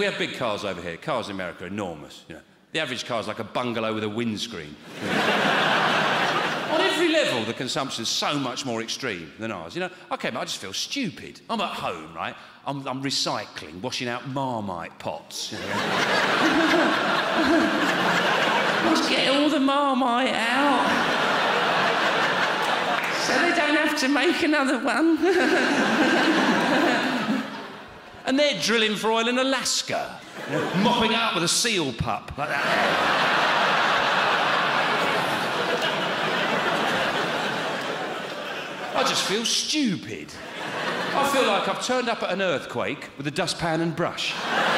we have big cars over here. Cars in America are enormous, you know. The average car's like a bungalow with a windscreen. On every level, the consumption's so much more extreme than ours. You know, OK, but I just feel stupid. I'm at home, right? I'm recycling, washing out Marmite pots. You know? Let's get all the Marmite out. So they don't have to make another one. And they're drilling for oil in Alaska. You know, mopping it up with a seal pup, like that. I just feel stupid. I feel like I've turned up at an earthquake with a dustpan and brush.